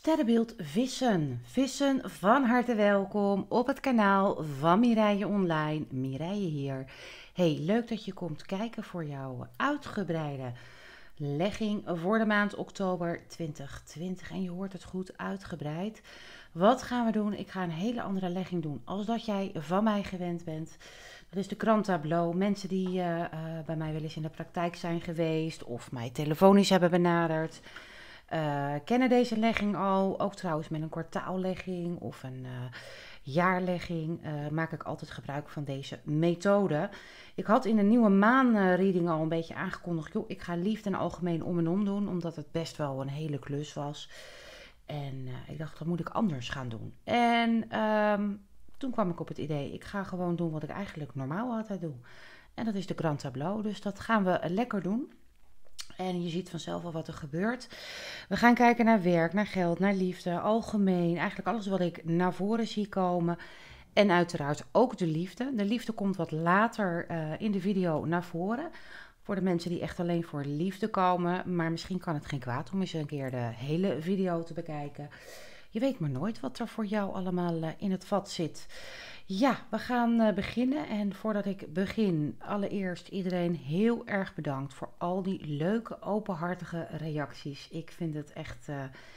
Sterrenbeeld Vissen. Vissen, van harte welkom op het kanaal van Mireille Online. Mireille hier. Hey, leuk dat je komt kijken voor jouw uitgebreide legging voor de maand oktober 2020. En je hoort het goed, uitgebreid. Wat gaan we doen? Ik ga een hele andere legging doen als dat jij van mij gewend bent. Dat is de krant tableau. Mensen die bij mij wel eens in de praktijk zijn geweest of mij telefonisch hebben benaderd. Kennen deze legging al, ook trouwens met een kwartaallegging of een jaarlegging maak ik altijd gebruik van deze methode. Ik had in de nieuwe maanreading al een beetje aangekondigd, joh, ik ga liefde en algemeen om en om doen, omdat het best wel een hele klus was. En ik dacht, dat moet ik anders gaan doen. En toen kwam ik op het idee, ik ga gewoon doen wat ik eigenlijk normaal altijd doe. En dat is de grand tableau, dus dat gaan we lekker doen. En je ziet vanzelf al wat er gebeurt. We gaan kijken naar werk, naar geld, naar liefde, algemeen. Eigenlijk alles wat ik naar voren zie komen. En uiteraard ook de liefde. De liefde komt wat later in de video naar voren. Voor de mensen die echt alleen voor liefde komen. Maar misschien kan het geen kwaad om eens een keer de hele video te bekijken. Je weet maar nooit wat er voor jou allemaal in het vat zit. Ja, we gaan beginnen. En voordat ik begin, allereerst iedereen heel erg bedankt voor al die leuke, openhartige reacties. Ik vind het echt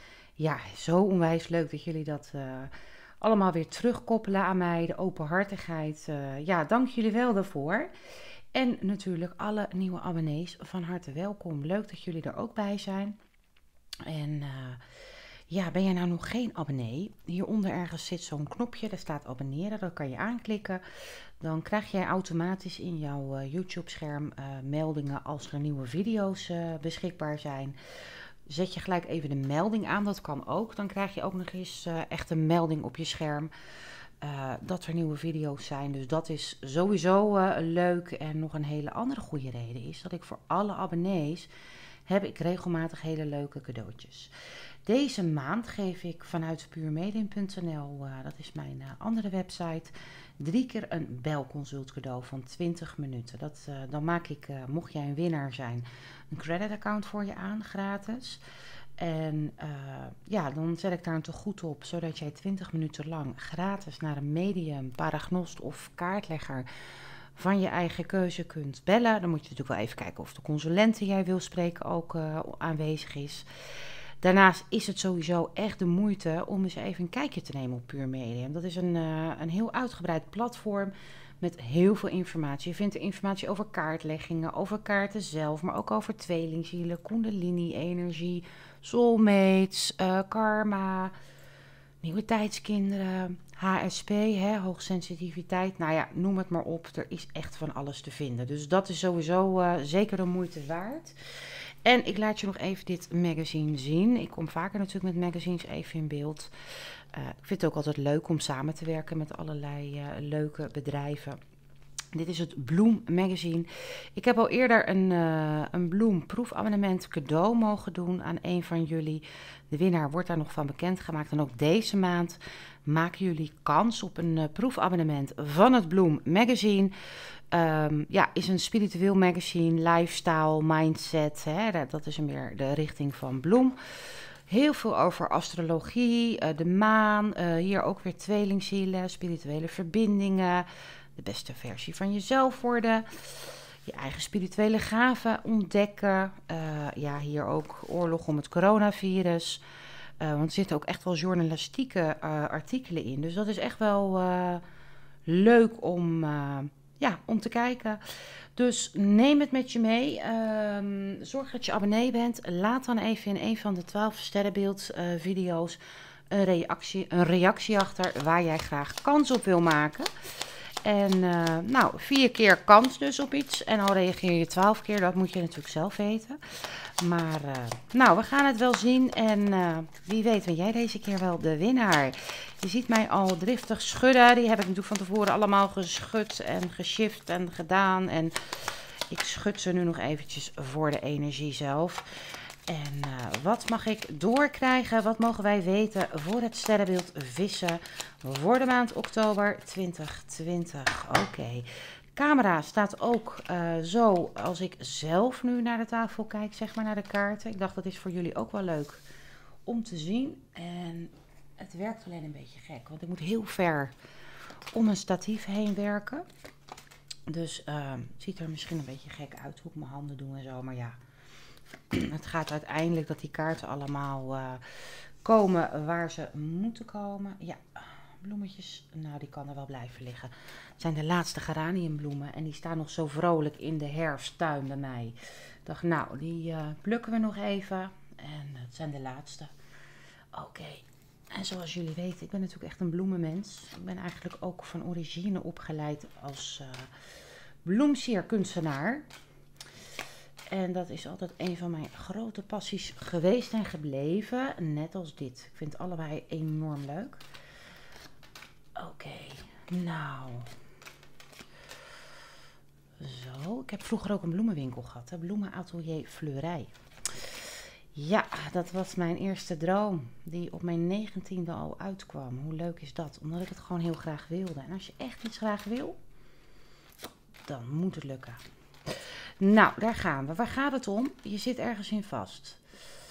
zo onwijs leuk dat jullie dat allemaal weer terugkoppelen aan mij. De openhartigheid. Dank jullie wel daarvoor. En natuurlijk alle nieuwe abonnees van harte welkom. Leuk dat jullie er ook bij zijn. En ben jij nou nog geen abonnee? Hieronder ergens zit zo'n knopje, daar staat abonneren. Dat kan je aanklikken. Dan krijg jij automatisch in jouw YouTube-scherm meldingen als er nieuwe video's beschikbaar zijn. Zet je gelijk even de melding aan, dat kan ook. Dan krijg je ook nog eens echt een melding op je scherm dat er nieuwe video's zijn. Dus dat is sowieso leuk. En nog een hele andere goede reden is dat ik voor alle abonnees heb ik regelmatig hele leuke cadeautjes. Deze maand geef ik vanuit puurmedium.nl, dat is mijn andere website, 3 keer een belconsult cadeau van 20 minuten. Dan maak ik, mocht jij een winnaar zijn, een creditaccount voor je aan, gratis. En dan zet ik daar een tegoed op, zodat jij 20 minuten lang gratis naar een medium, paragnost of kaartlegger van je eigen keuze kunt bellen. Dan moet je natuurlijk wel even kijken of de consulent die jij wil spreken ook aanwezig is. Daarnaast is het sowieso echt de moeite om eens even een kijkje te nemen op Puur Medium. Dat is een heel uitgebreid platform met heel veel informatie. Je vindt er informatie over kaartleggingen, over kaarten zelf, maar ook over tweelingzielen, kundalini-energie, soulmates, karma, nieuwe tijdskinderen, HSP, hoogsensitiviteit. Nou ja, noem het maar op. Er is echt van alles te vinden. Dus dat is sowieso zeker de moeite waard. En ik laat je nog even dit magazine zien. Ik kom vaker natuurlijk met magazines even in beeld. Ik vind het ook altijd leuk om samen te werken met allerlei leuke bedrijven. Dit is het Bloem magazine. Ik heb al eerder een Bloem proefabonnement cadeau mogen doen aan een van jullie. De winnaar wordt daar nog van bekendgemaakt. En ook deze maand maken jullie kans op een proefabonnement van het Bloem magazine. Is een spiritueel magazine, lifestyle, mindset. Dat is meer de richting van Bloem. Heel veel over astrologie, de maan. Hier ook weer tweelingzielen, spirituele verbindingen. De beste versie van jezelf worden. Je eigen spirituele gaven ontdekken. Hier ook oorlog om het coronavirus. Want er zitten ook echt wel journalistieke artikelen in. Dus dat is echt wel leuk om te kijken. Dus neem het met je mee. Zorg dat je abonnee bent. Laat dan even in een van de 12 sterrenbeeld video's een reactie achter waar jij graag kans op wil maken. En 4 keer kans dus op iets. En al reageer je 12 keer, dat moet je natuurlijk zelf weten. Maar we gaan het wel zien. En wie weet ben jij deze keer wel de winnaar. Je ziet mij al driftig schudden. Die heb ik natuurlijk van tevoren allemaal geschud en geshift en gedaan. En ik schud ze nu nog eventjes voor de energie zelf. En wat mag ik doorkrijgen? Wat mogen wij weten voor het sterrenbeeld vissen voor de maand oktober 2020? Oké. Camera staat ook zo als ik zelf nu naar de tafel kijk, zeg maar naar de kaarten. Ik dacht dat is voor jullie ook wel leuk om te zien. En het werkt alleen een beetje gek, want ik moet heel ver om een statief heen werken. Dus het ziet er misschien een beetje gek uit hoe ik mijn handen doe en zo. Maar ja, het gaat uiteindelijk dat die kaarten allemaal komen waar ze moeten komen. Ja, bloemetjes, nou die kan er wel blijven liggen. Het zijn de laatste geraniumbloemen en die staan nog zo vrolijk in de herfsttuin bij mij. Ik dacht, nou, die plukken we nog even. En het zijn de laatste. Oké. En zoals jullie weten, ik ben natuurlijk echt een bloemenmens. Ik ben eigenlijk ook van origine opgeleid als bloemsierkunstenaar. En dat is altijd een van mijn grote passies geweest en gebleven. Net als dit. Ik vind het allebei enorm leuk. Oké, nou. Zo, ik heb vroeger ook een bloemenwinkel gehad. Hè? Bloemenatelier Fleurij. Ja, dat was mijn eerste droom. Die op mijn 19e al uitkwam. Hoe leuk is dat? Omdat ik het gewoon heel graag wilde. En als je echt iets graag wil, dan moet het lukken. Nou, daar gaan we. Waar gaat het om? Je zit ergens in vast.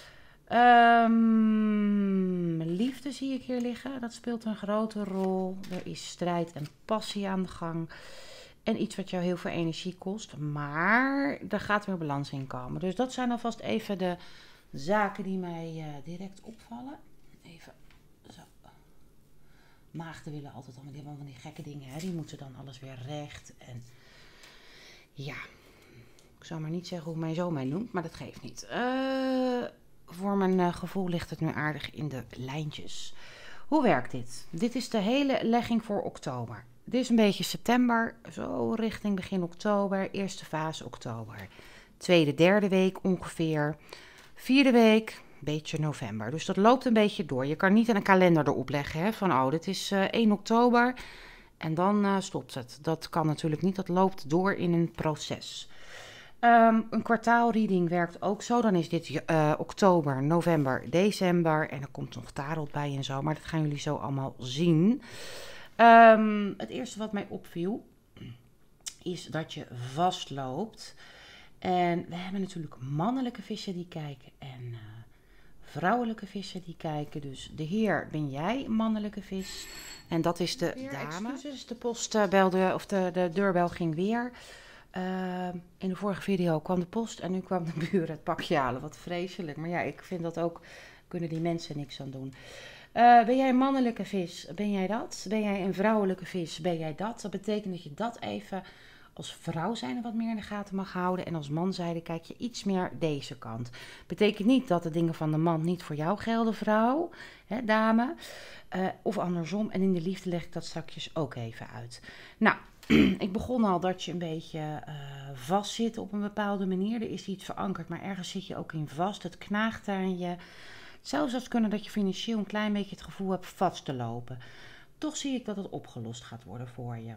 Liefde zie ik hier liggen. Dat speelt een grote rol. Er is strijd en passie aan de gang. En iets wat jou heel veel energie kost. Maar er gaat weer balans in komen. Dus dat zijn alvast even de zaken die mij direct opvallen. Even zo. Maagden willen altijd allemaal van die gekke dingen. Hè? Die moeten dan alles weer recht. En ja, ik zou maar niet zeggen hoe mijn zoon mij noemt. Maar dat geeft niet. Voor mijn gevoel ligt het nu aardig in de lijntjes. Hoe werkt dit? Dit is de hele legging voor oktober. Dit is een beetje september, zo richting begin oktober. Eerste fase oktober. Tweede, derde week ongeveer. Vierde week, beetje november. Dus dat loopt een beetje door. Je kan niet een kalender erop leggen. Hè, van dit is 1 oktober en dan stopt het. Dat kan natuurlijk niet. Dat loopt door in een proces. Een kwartaalreading werkt ook zo. Dan is dit oktober, november, december. En er komt nog tarot bij en zo. Maar dat gaan jullie zo allemaal zien. Het eerste wat mij opviel is dat je vastloopt. En we hebben natuurlijk mannelijke vissen die kijken en vrouwelijke vissen die kijken. Dus de heer ben jij, mannelijke vis. En dat is de dame. Excuses, de post belde, of de deurbel ging weer. In de vorige video kwam de post en nu kwam de buren het pakje halen. Wat vreselijk. Maar ja, ik vind dat ook, kunnen die mensen niks aan doen. Ben jij een mannelijke vis? Ben jij dat? Ben jij een vrouwelijke vis? Ben jij dat? Dat betekent dat je dat even als vrouw zijnde wat meer in de gaten mag houden. En als man zijnde kijk je iets meer deze kant. Betekent niet dat de dingen van de man niet voor jou gelden, vrouw, hè, dame. Of andersom. En in de liefde leg ik dat straks ook even uit. Nou, ik begon al dat je een beetje vast zit op een bepaalde manier. Er is iets verankerd, maar ergens zit je ook in vast. Het knaagt aan je. Zelfs als het kunnen dat je financieel een klein beetje het gevoel hebt vast te lopen. Toch zie ik dat het opgelost gaat worden voor je.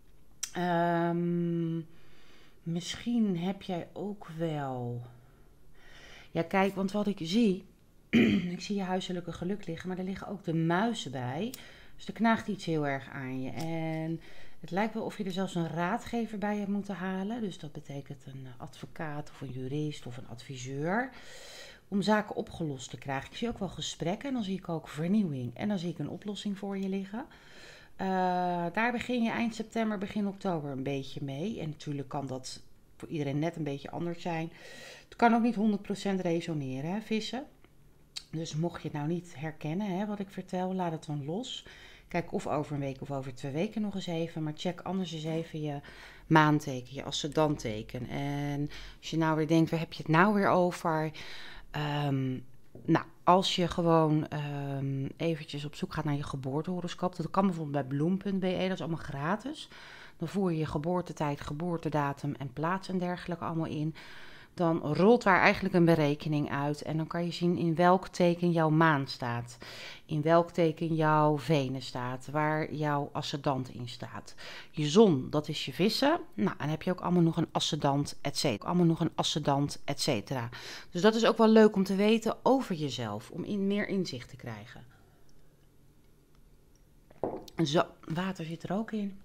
Misschien heb jij ook wel... Ja, kijk, want wat ik zie... ik zie je huiselijke geluk liggen, maar er liggen ook de muizen bij. Dus er knaagt iets heel erg aan je. En het lijkt wel of je er zelfs een raadgever bij hebt moeten halen. Dus dat betekent een advocaat of een jurist of een adviseur. Om zaken opgelost te krijgen. Ik zie ook wel gesprekken en dan zie ik ook vernieuwing. En dan zie ik een oplossing voor je liggen. Daar begin je eind september, begin oktober een beetje mee. En natuurlijk kan dat voor iedereen net een beetje anders zijn. Het kan ook niet 100% resoneren, hè, vissen. Dus mocht je het nou niet herkennen, hè, wat ik vertel, laat het dan los. Kijk of over een week of over 2 weken nog eens even. Maar check anders eens even je maanteken, je ascendanteken. En als je nou weer denkt, waar heb je het nou weer over? Nou, als je gewoon eventjes op zoek gaat naar je geboortehoroscoop. Dat kan bijvoorbeeld bij bloem.be, dat is allemaal gratis. Dan voer je je geboortetijd, geboortedatum en plaats en dergelijke allemaal in. Dan rolt daar eigenlijk een berekening uit. En dan kan je zien in welk teken jouw maan staat. In welk teken jouw Venus staat. Waar jouw ascendant in staat. Je zon, dat is je vissen. Nou, dan heb je ook allemaal nog een ascendant, et cetera. Dus dat is ook wel leuk om te weten over jezelf. Om meer inzicht te krijgen. Zo, water zit er ook in.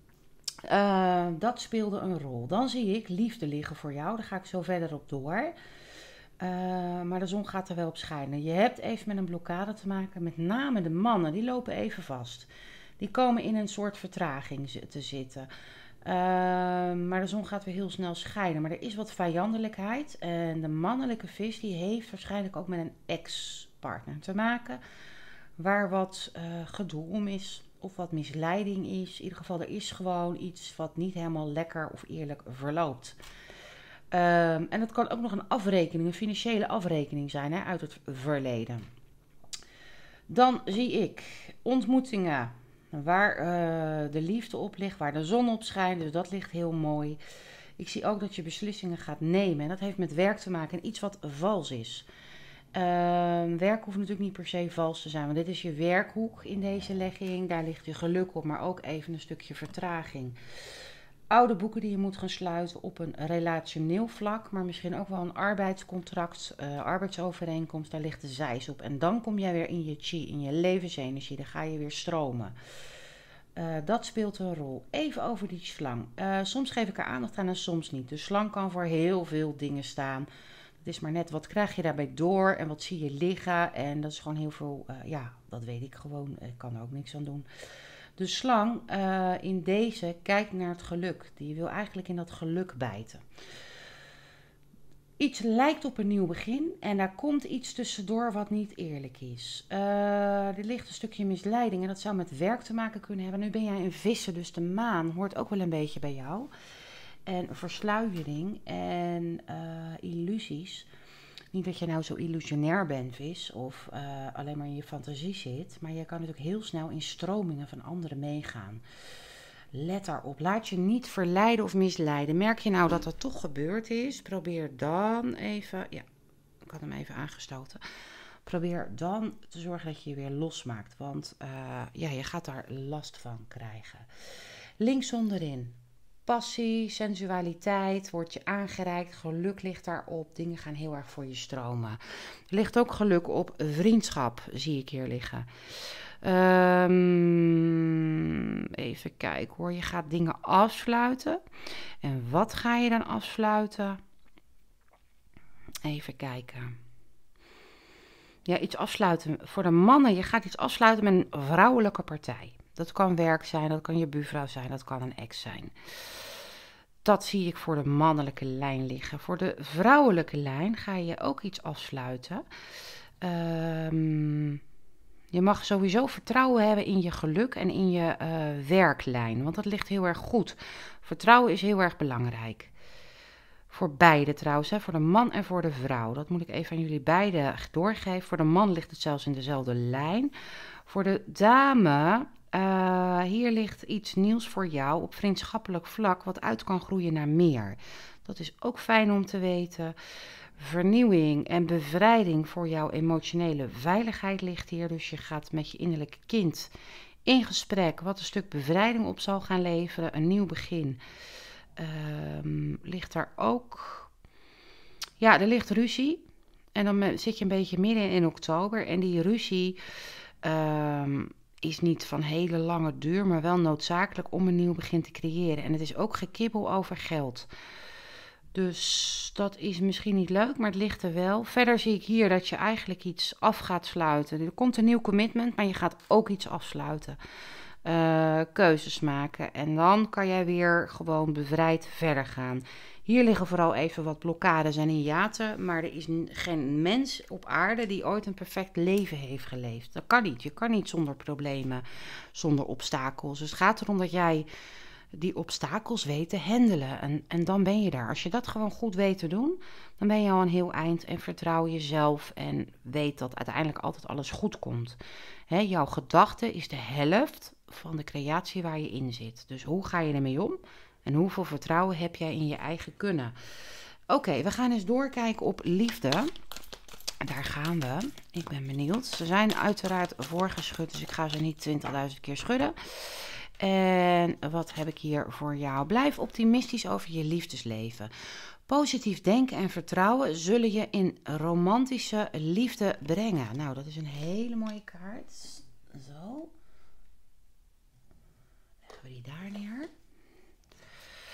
Dat speelde een rol. Dan zie ik liefde liggen voor jou. Daar ga ik zo verder op door. Maar de zon gaat er wel op schijnen. Je hebt even met een blokkade te maken. Met name de mannen, die lopen even vast. Die komen in een soort vertraging te zitten. Maar de zon gaat weer heel snel schijnen. Maar er is wat vijandelijkheid. En de mannelijke vis die heeft waarschijnlijk ook met een ex-partner te maken. Waar wat gedoe om is. Of wat misleiding is. In ieder geval, er is gewoon iets wat niet helemaal lekker of eerlijk verloopt. En dat kan ook nog een afrekening, een financiële afrekening zijn, hè, uit het verleden. Dan zie ik ontmoetingen waar de liefde op ligt, waar de zon op schijnt. Dus dat ligt heel mooi. Ik zie ook dat je beslissingen gaat nemen. En dat heeft met werk te maken en iets wat vals is. Werk hoeft natuurlijk niet per se vals te zijn. Want dit is je werkhoek in deze legging. Daar ligt je geluk op, maar ook even een stukje vertraging. Oude boeken die je moet gaan sluiten op een relationeel vlak, maar misschien ook wel een arbeidscontract, arbeidsovereenkomst, daar ligt de zeis op. En dan kom jij weer in je chi, in je levensenergie, dan ga je weer stromen. Dat speelt een rol. Even over die slang. Soms geef ik er aandacht aan en soms niet. De slang kan voor heel veel dingen staan. Het is maar net, wat krijg je daarbij door en wat zie je liggen. En dat is gewoon heel veel, dat weet ik gewoon. Ik kan er ook niks aan doen. De slang in deze kijkt naar het geluk. Die wil eigenlijk in dat geluk bijten. Iets lijkt op een nieuw begin en daar komt iets tussendoor wat niet eerlijk is. Er ligt een stukje misleiding en dat zou met werk te maken kunnen hebben. Nu ben jij een visser, dus de maan hoort ook wel een beetje bij jou. En versluiering en illusies. Niet dat je nou zo illusionair bent, vis, of alleen maar in je fantasie zit. Maar je kan natuurlijk heel snel in stromingen van anderen meegaan. Let daarop. Laat je niet verleiden of misleiden. Merk je nou dat dat toch gebeurd is? Probeer dan even... Ja, ik had hem even aangestoten. Probeer dan te zorgen dat je je weer losmaakt. Want je gaat daar last van krijgen. Links onderin. Passie, sensualiteit wordt je aangereikt, geluk ligt daarop, dingen gaan heel erg voor je stromen. Er ligt ook geluk op vriendschap, zie ik hier liggen. Even kijken hoor, je gaat dingen afsluiten. En wat ga je dan afsluiten? Even kijken. Ja, iets afsluiten. Voor de mannen, je gaat iets afsluiten met een vrouwelijke partij. Dat kan werk zijn, dat kan je buurvrouw zijn, dat kan een ex zijn. Dat zie ik voor de mannelijke lijn liggen. Voor de vrouwelijke lijn ga je ook iets afsluiten. Je mag sowieso vertrouwen hebben in je geluk en in je werklijn. Want dat ligt heel erg goed. Vertrouwen is heel erg belangrijk. Voor beide trouwens, hè, voor de man en voor de vrouw. Dat moet ik even aan jullie beiden doorgeven. Voor de man ligt het zelfs in dezelfde lijn. Voor de dame, hier ligt iets nieuws voor jou op vriendschappelijk vlak, wat uit kan groeien naar meer. Dat is ook fijn om te weten. Vernieuwing en bevrijding voor jouw emotionele veiligheid ligt hier. Dus je gaat met je innerlijke kind in gesprek, wat een stuk bevrijding op zal gaan leveren. Een nieuw begin. Ligt daar ook... Ja, er ligt ruzie. En dan zit je een beetje midden in oktober. En die ruzie is niet van hele lange duur, maar wel noodzakelijk om een nieuw begin te creëren. En het is ook gekibbel over geld. Dus dat is misschien niet leuk, maar het ligt er wel. Verder zie ik hier dat je eigenlijk iets af gaat sluiten. Er komt een nieuw commitment, maar je gaat ook iets afsluiten. Keuzes maken. En dan kan jij weer gewoon bevrijd verder gaan. Hier liggen vooral even wat blokkades en hiaten. Maar er is geen mens op aarde die ooit een perfect leven heeft geleefd. Dat kan niet. Je kan niet zonder problemen, zonder obstakels. Dus het gaat erom dat jij die obstakels weet te handelen. En dan ben je daar. Als je dat gewoon goed weet te doen, dan ben je al een heel eind en vertrouw jezelf en weet dat uiteindelijk altijd alles goed komt. Jouw gedachte is de helft van de creatie waar je in zit. Dus hoe ga je ermee om? En hoeveel vertrouwen heb jij in je eigen kunnen? Oké, we gaan eens doorkijken op liefde. Daar gaan we. Ik ben benieuwd. Ze zijn uiteraard voorgeschud, dus ik ga ze niet 20.000 keer schudden. En wat heb ik hier voor jou? Blijf optimistisch over je liefdesleven. Positief denken en vertrouwen zullen je in romantische liefde brengen. Nou, dat is een hele mooie kaart. Zo. Leggen we die daar neer.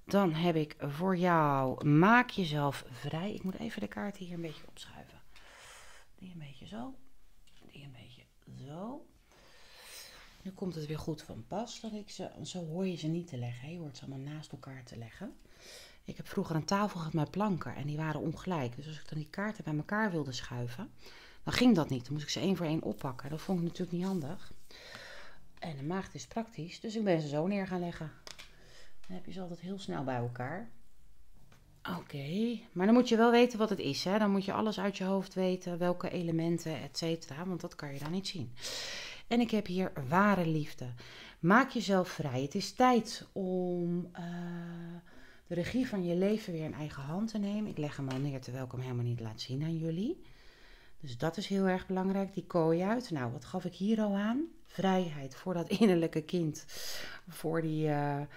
Dan heb ik voor jou, maak jezelf vrij. Ik moet even de kaarten hier een beetje opschuiven. Die een beetje zo. Die een beetje zo. Nu komt het weer goed van pas dat ik ze, zo hoor je ze niet te leggen. Hè? Je hoort ze allemaal naast elkaar te leggen. Ik heb vroeger een tafel gehad met planken en die waren ongelijk. Dus als ik dan die kaarten bij elkaar wilde schuiven, dan ging dat niet. Dan moest ik ze één voor één oppakken. Dat vond ik natuurlijk niet handig. En de maagd is praktisch, dus ik ben ze zo neer gaan leggen. Dan heb je ze altijd heel snel bij elkaar. Oké, maar dan moet je wel weten wat het is. Hè? Dan moet je alles uit je hoofd weten, welke elementen, et cetera. Want dat kan je dan niet zien. En ik heb hier ware liefde. Maak jezelf vrij. Het is tijd om de regie van je leven weer in eigen hand te nemen. Ik leg hem al neer terwijl ik hem helemaal niet laat zien aan jullie. Dus dat is heel erg belangrijk. Die kooi uit. Nou, wat gaf ik hier al aan? Vrijheid voor dat innerlijke kind. Voor die...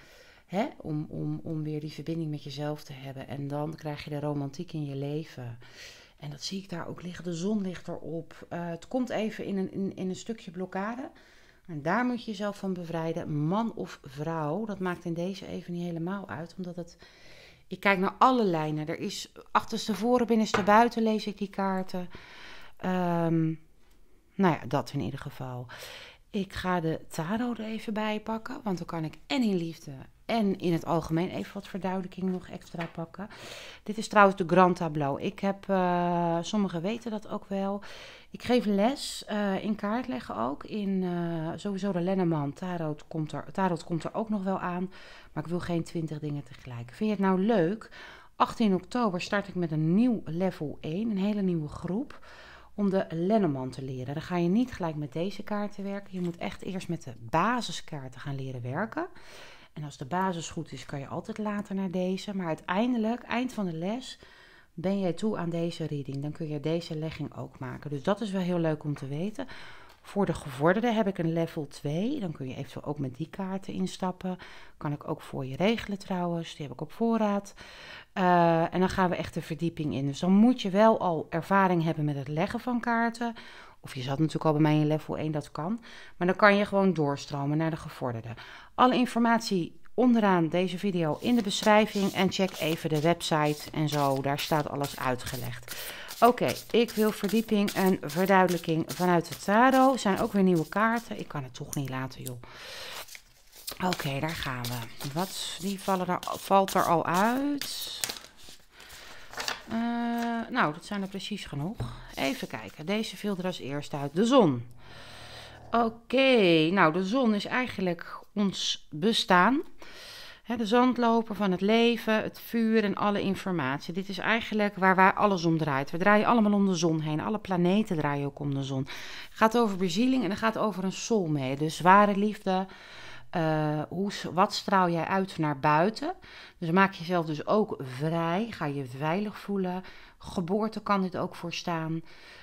om weer die verbinding met jezelf te hebben. En dan krijg je de romantiek in je leven. En dat zie ik daar ook liggen. De zon ligt erop. Het komt even in een stukje blokkade. En daar moet je jezelf van bevrijden. Man of vrouw. Dat maakt in deze even niet helemaal uit. Omdat het... Ik kijk naar alle lijnen. Er is achterstevoren, binnenste buiten lees ik die kaarten. Nou ja, dat in ieder geval. Ik ga de tarot er even bij pakken. Want dan kan ik en in liefde en in het algemeen even wat verduidelijking nog extra pakken. Dit is trouwens de Grand Tableau. Ik heb, sommigen weten dat ook wel. Ik geef les in kaartleggen ook. In sowieso de Lenormand. Tarot komt er ook nog wel aan. Maar ik wil geen 20 dingen tegelijk. Vind je het nou leuk? 18 oktober start ik met een nieuw level 1. Een hele nieuwe groep. Om de Lenormand te leren. Dan ga je niet gelijk met deze kaarten werken. Je moet echt eerst met de basiskaarten gaan leren werken. En als de basis goed is, kan je altijd later naar deze. Maar uiteindelijk, eind van de les, ben jij toe aan deze reading. Dan kun je deze legging ook maken. Dus dat is wel heel leuk om te weten. Voor de gevorderden heb ik een level 2. Dan kun je eventueel ook met die kaarten instappen. Kan ik ook voor je regelen trouwens. Die heb ik op voorraad. En dan gaan we echt de verdieping in. Dus dan moet je wel al ervaring hebben met het leggen van kaarten. Of je zat natuurlijk al bij mij in level 1, dat kan. Maar dan kan je gewoon doorstromen naar de gevorderden. Alle informatie onderaan deze video in de beschrijving. En check even de website en zo. Daar staat alles uitgelegd. Oké, ik wil verdieping en verduidelijking vanuit de tarot. Er zijn ook weer nieuwe kaarten. Ik kan het toch niet laten, joh. Oké, daar gaan we. Die valt er al uit. Nou, dat zijn er precies genoeg. Even kijken. Deze viel er als eerste uit. De zon. Oké, nou de zon is eigenlijk ons bestaan. De zandloper van het leven, het vuur en alle informatie. Dit is eigenlijk waar alles om draait. We draaien allemaal om de zon heen. Alle planeten draaien ook om de zon. Het gaat over bezieling en het gaat over een soulmate. Dus ware liefde. Wat straal jij uit naar buiten? Dus maak jezelf dus ook vrij. Ga je veilig voelen. Geboorte kan dit ook voor staan.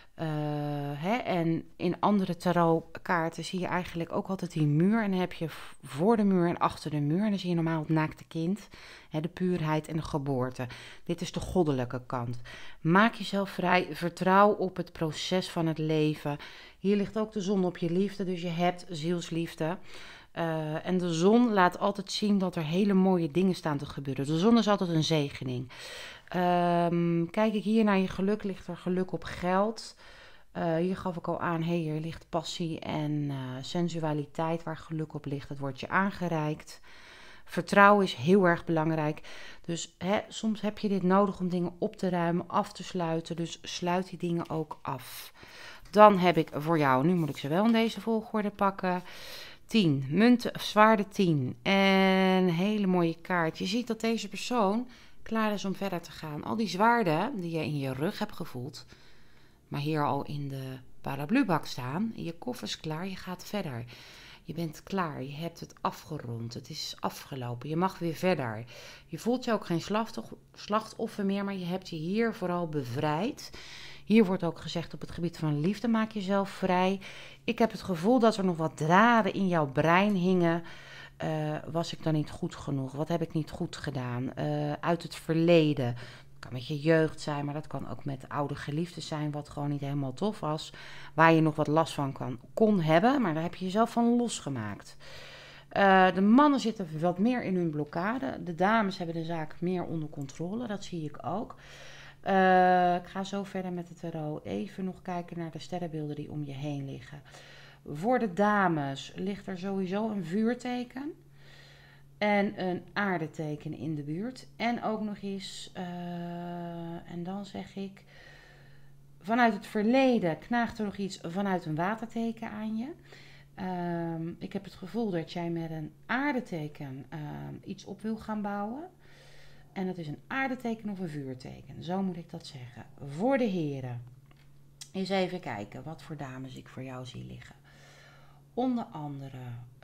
En in andere tarotkaarten zie je eigenlijk ook altijd die muur. En dan heb je voor de muur en achter de muur. En dan zie je normaal het naakte kind. De puurheid en de geboorte. Dit is de goddelijke kant. Maak jezelf vrij. Vertrouw op het proces van het leven. Hier ligt ook de zon op je liefde. Dus je hebt zielsliefde. En de zon laat altijd zien dat er hele mooie dingen staan te gebeuren. De zon is altijd een zegening. Kijk ik hier naar je geluk, ligt er geluk op geld. Hier gaf ik al aan, hier ligt passie en sensualiteit waar geluk op ligt. Dat wordt je aangereikt. Vertrouwen is heel erg belangrijk. Dus soms heb je dit nodig om dingen op te ruimen, af te sluiten. Dus sluit die dingen ook af. Dan heb ik voor jou, nu moet ik ze wel in deze volgorde pakken. 10, munten, zwaarden 10. En een hele mooie kaart. Je ziet dat deze persoon klaar is om verder te gaan. Al die zwaarden die je in je rug hebt gevoeld, maar hier al in de paraplubak staan. Je koffer is klaar, je gaat verder. Je bent klaar, je hebt het afgerond, het is afgelopen, je mag weer verder. Je voelt je ook geen slachtoffer meer, maar je hebt je hier vooral bevrijd. Hier wordt ook gezegd op het gebied van liefde, maak jezelf vrij. Ik heb het gevoel dat er nog wat draden in jouw brein hingen. Was ik dan niet goed genoeg? Wat heb ik niet goed gedaan? Uit het verleden. Dat kan met je jeugd zijn, maar dat kan ook met oude geliefden zijn, wat gewoon niet helemaal tof was. Waar je nog wat last van kon hebben, maar daar heb je jezelf van losgemaakt. De mannen zitten wat meer in hun blokkade. De dames hebben de zaak meer onder controle. Dat zie ik ook. Ik ga zo verder met het tarot. Even nog kijken naar de sterrenbeelden die om je heen liggen. Voor de dames ligt er sowieso een vuurteken. En een aardeteken in de buurt. En ook nog eens, en dan zeg ik, vanuit het verleden knaagt er nog iets vanuit een waterteken aan je. Ik heb het gevoel dat jij met een aardeteken iets op wil gaan bouwen. En dat is een aardeteken of een vuurteken. Zo moet ik dat zeggen. Voor de heren. Eens even kijken wat voor dames ik voor jou zie liggen. Onder andere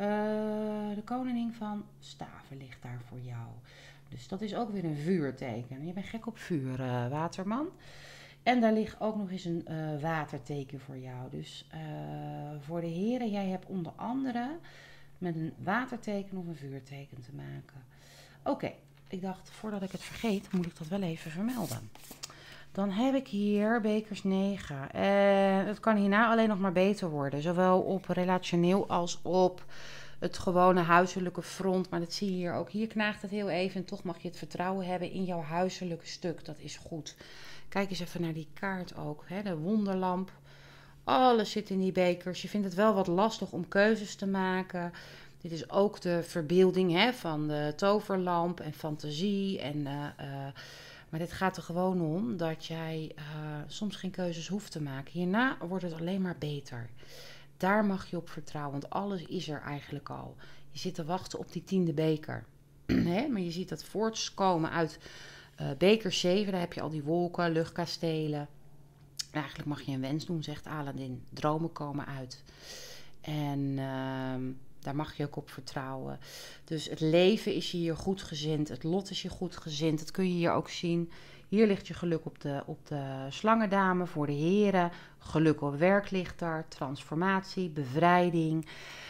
de koningin van staven ligt daar voor jou. Dus dat is ook weer een vuurteken. Je bent gek op vuur, waterman. En daar ligt ook nog eens een waterteken voor jou. Dus voor de heren, jij hebt onder andere met een waterteken of een vuurteken te maken. Oké, ik dacht voordat ik het vergeet, moet ik dat wel even vermelden. Dan heb ik hier bekers 9. Het kan hierna alleen nog maar beter worden. Zowel op relationeel als op het gewone huiselijke front. Maar dat zie je hier ook. Hier knaagt het heel even. En toch mag je het vertrouwen hebben in jouw huiselijke stuk. Dat is goed. Kijk eens even naar die kaart ook. Hè? De wonderlamp. Alles zit in die bekers. Je vindt het wel wat lastig om keuzes te maken. Dit is ook de verbeelding, hè, van de toverlamp en fantasie. Maar dit gaat er gewoon om dat jij soms geen keuzes hoeft te maken. Hierna wordt het alleen maar beter. Daar mag je op vertrouwen, want alles is er eigenlijk al. Je zit te wachten op die 10e beker. Maar je ziet dat voortkomen uit beker 7. Daar heb je al die wolken, luchtkastelen. Eigenlijk mag je een wens doen, zegt Aladdin. Dromen komen uit. En daar mag je ook op vertrouwen. Dus het leven is je hier goed gezind. Het lot is je goed gezind. Dat kun je hier ook zien. Hier ligt je geluk op de slangendame voor de heren. Geluk op werk ligt daar. Transformatie, bevrijding.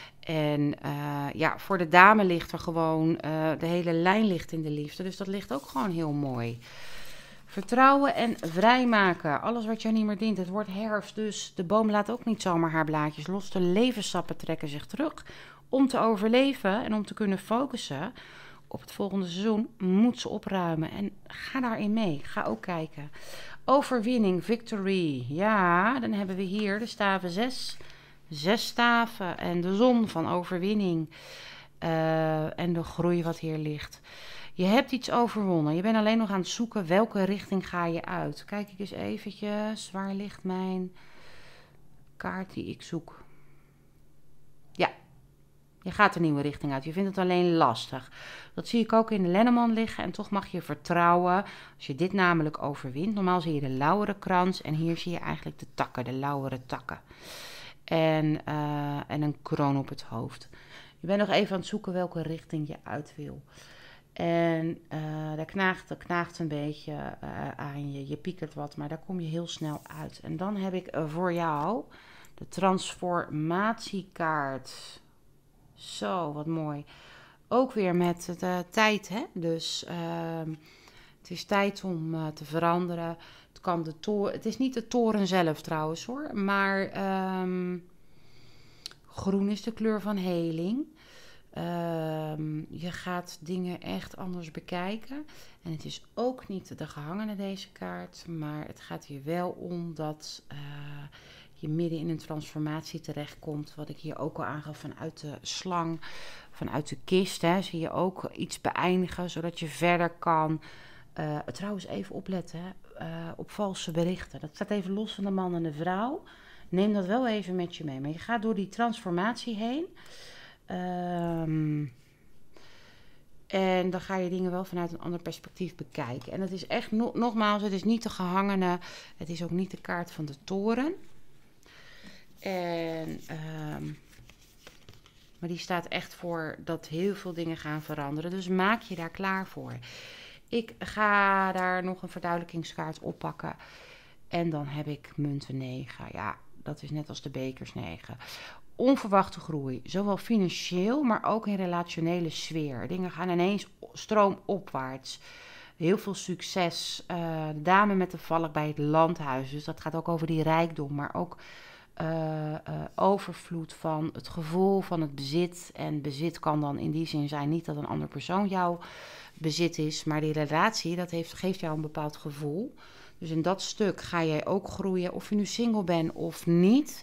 En voor de dame ligt er gewoon de hele lijn ligt in de liefde. Dus dat ligt ook gewoon heel mooi. Vertrouwen en vrijmaken. Alles wat jou niet meer dient. Het wordt herfst, dus de boom laat ook niet zomaar haar blaadjes los. De levenssappen trekken zich terug. Om te overleven en om te kunnen focussen op het volgende seizoen moet ze opruimen. En ga daarin mee. Ga ook kijken. Overwinning, victory. Ja, dan hebben we hier de staven 6. 6 staven en de zon van overwinning. En de groei wat hier ligt. Je hebt iets overwonnen. Je bent alleen nog aan het zoeken welke richting ga je uit. Kijk ik eens eventjes. Waar ligt mijn kaart die ik zoek? Ja, je gaat een nieuwe richting uit. Je vindt het alleen lastig. Dat zie ik ook in de Lenneman liggen. En toch mag je vertrouwen als je dit namelijk overwint. Normaal zie je de lauwerenkrans. En hier zie je eigenlijk de takken, de lauweren takken. En een kroon op het hoofd. Je bent nog even aan het zoeken welke richting je uit wil. En daar knaagt een beetje aan je. Je piekert wat, maar daar kom je heel snel uit. En dan heb ik voor jou de transformatiekaart. Zo, wat mooi. Ook weer met de tijd, hè. Dus het is tijd om te veranderen. Het is niet de toren zelf trouwens, hoor. Maar groen is de kleur van heling. Je gaat dingen echt anders bekijken. En het is ook niet de gehangene deze kaart. Maar het gaat hier wel om dat je midden in een transformatie terechtkomt. Wat ik hier ook al aangaf vanuit de slang. Vanuit de kist. Hè, zie je ook iets beëindigen. Zodat je verder kan. Trouwens even opletten. Op valse berichten. Dat staat even los van de man en de vrouw. Neem dat wel even met je mee. Maar je gaat door die transformatie heen. En dan ga je dingen wel vanuit een ander perspectief bekijken. En het is echt, nogmaals, het is niet de gehangene. Het is ook niet de kaart van de toren. Maar die staat echt voor dat heel veel dingen gaan veranderen. Dus maak je daar klaar voor. Ik ga daar nog een verduidelijkingskaart oppakken. En dan heb ik munten 9. Ja, dat is net als de bekers 9. Onverwachte groei, zowel financieel, maar ook in relationele sfeer. Dingen gaan ineens stroomopwaarts. Heel veel succes. De dame met de valk bij het landhuis. Dus dat gaat ook over die rijkdom, maar ook overvloed van het gevoel van het bezit. En bezit kan dan in die zin zijn niet dat een ander persoon jouw bezit is, maar die relatie, dat geeft jou een bepaald gevoel. Dus in dat stuk ga jij ook groeien, of je nu single bent of niet.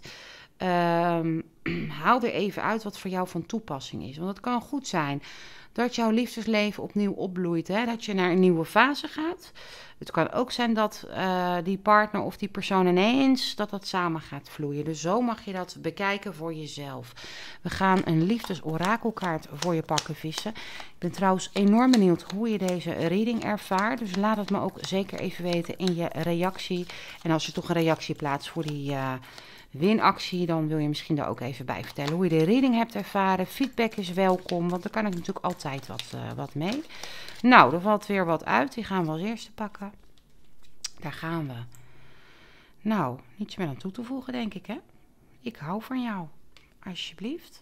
Haal er even uit wat voor jou van toepassing is. Want het kan goed zijn dat jouw liefdesleven opnieuw opbloeit. Hè? Dat je naar een nieuwe fase gaat. Het kan ook zijn dat die partner of die persoon ineens dat samen gaat vloeien. Dus zo mag je dat bekijken voor jezelf. We gaan een liefdesorakelkaart voor je pakken, vissen. Ik ben trouwens enorm benieuwd hoe je deze reading ervaart. Dus laat het me ook zeker even weten in je reactie. En als je toch een reactie plaatst voor die winactie, dan wil je misschien daar ook even bij vertellen hoe je de reading hebt ervaren. Feedback is welkom, want daar kan ik natuurlijk altijd wat mee. Nou, er valt weer wat uit. Die gaan we als eerste pakken. Daar gaan we. Nou, niets meer aan toe te voegen, denk ik, hè? Ik hou van jou. Alsjeblieft.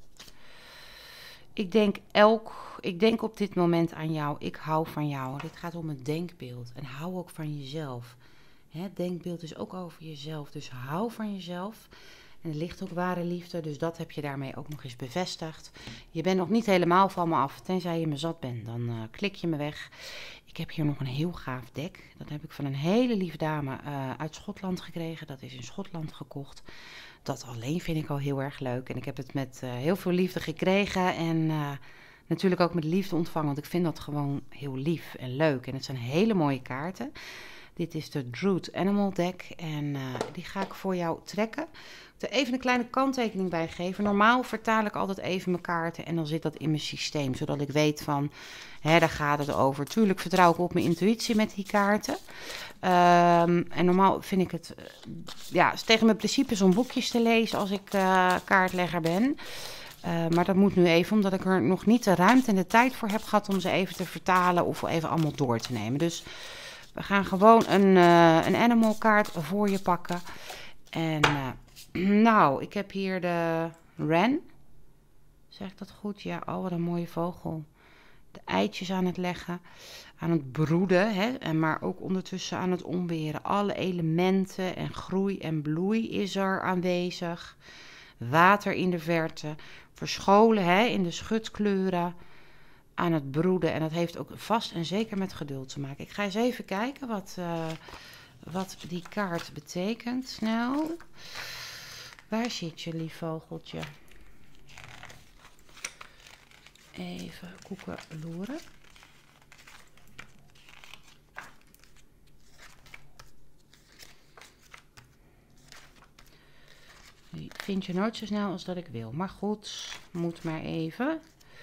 Ik denk op dit moment aan jou. Ik hou van jou. Dit gaat om het denkbeeld. En hou ook van jezelf. Het denkbeeld is ook over jezelf. Dus hou van jezelf. En er ligt ook ware liefde. Dus dat heb je daarmee ook nog eens bevestigd. Je bent nog niet helemaal van me af. Tenzij je me zat bent. Dan klik je me weg. Ik heb hier nog een heel gaaf dek. Dat heb ik van een hele lieve dame uit Schotland gekregen. Dat is in Schotland gekocht. Dat alleen vind ik al heel erg leuk. En ik heb het met heel veel liefde gekregen. En natuurlijk ook met liefde ontvangen. Want ik vind dat gewoon heel lief en leuk. En het zijn hele mooie kaarten. Dit is de Druid Animal Deck en die ga ik voor jou trekken. Ik moet er even een kleine kanttekening bij geven. Normaal vertaal ik altijd even mijn kaarten en dan zit dat in mijn systeem. Zodat ik weet van, daar gaat het over. Tuurlijk vertrouw ik op mijn intuïtie met die kaarten. En normaal vind ik het is tegen mijn principes om boekjes te lezen als ik kaartlegger ben. Maar dat moet nu even, omdat ik er nog niet de ruimte en de tijd voor heb gehad om ze even te vertalen of even allemaal door te nemen. Dus we gaan gewoon een animal kaart voor je pakken. En nou, ik heb hier de wren. Zeg ik dat goed? Ja, oh wat een mooie vogel. De eitjes aan het leggen, aan het broeden, maar ook ondertussen aan het omberen. Alle elementen en groei en bloei is er aanwezig. Water in de verte, verscholen in de schutkleuren. Aan het broeden. En dat heeft ook vast en zeker met geduld te maken. Ik ga eens even kijken wat die kaart betekent. Snel. Waar zit je, lief vogeltje? Even koeken loeren. Die vind je nooit zo snel als dat ik wil. Maar goed, moet maar even.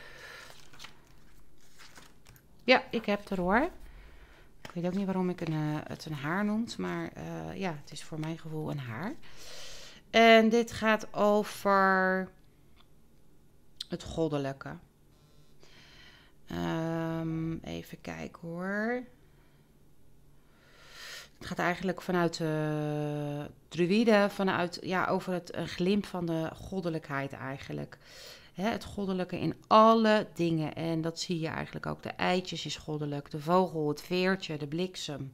Ja, ik heb er hoor. Ik weet ook niet waarom ik het een haar noemt, maar het is voor mijn gevoel een haar. En dit gaat over het goddelijke. Even kijken hoor. Het gaat eigenlijk vanuit de druïde, over het glimp van de goddelijkheid eigenlijk. Het goddelijke in alle dingen. En dat zie je eigenlijk ook. De eitjes is goddelijk. De vogel, het veertje, de bliksem.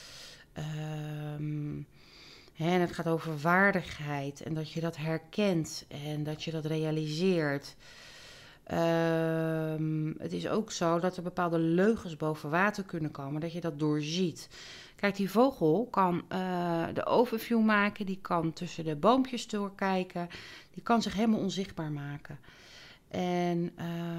En het gaat over waardigheid. En dat je dat herkent. En dat je dat realiseert. Het is ook zo dat er bepaalde leugens boven water kunnen komen. Dat je dat doorziet. Kijk, die vogel kan de overview maken. Die kan tussen de boompjes doorkijken. Die kan zich helemaal onzichtbaar maken. En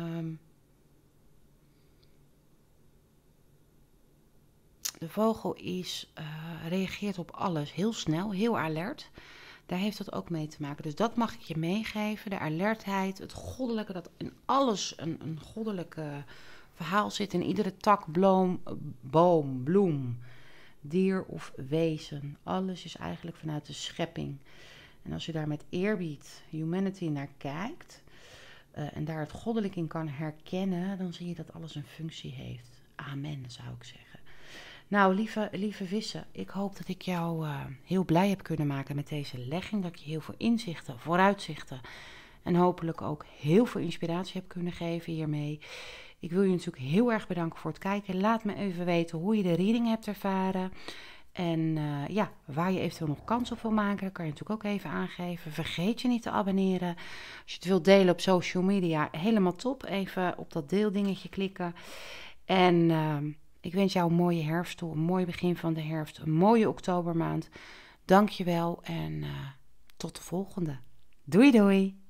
de vogel reageert op alles heel snel, heel alert. Daar heeft dat ook mee te maken. Dus dat mag ik je meegeven. De alertheid, het goddelijke, dat in alles een goddelijke verhaal zit. In iedere tak, boom, bloem, dier of wezen. Alles is eigenlijk vanuit de schepping. En als je daar met eerbied, humanity naar kijkt en daar het goddelijk in kan herkennen, dan zie je dat alles een functie heeft. Amen, zou ik zeggen. Nou, lieve vissen, ik hoop dat ik jou heel blij heb kunnen maken met deze legging. Dat ik je heel veel inzichten, vooruitzichten en hopelijk ook heel veel inspiratie heb kunnen geven hiermee. Ik wil je natuurlijk heel erg bedanken voor het kijken. Laat me even weten hoe je de reading hebt ervaren. En ja, waar je eventueel nog kans op wil maken, dat kan je natuurlijk ook even aangeven. Vergeet je niet te abonneren. Als je het wilt delen op social media, helemaal top. Even op dat deeldingetje klikken. En ik wens jou een mooie herfst toe, een mooi begin van de herfst, een mooie oktobermaand. Dank je wel en tot de volgende. Doei doei!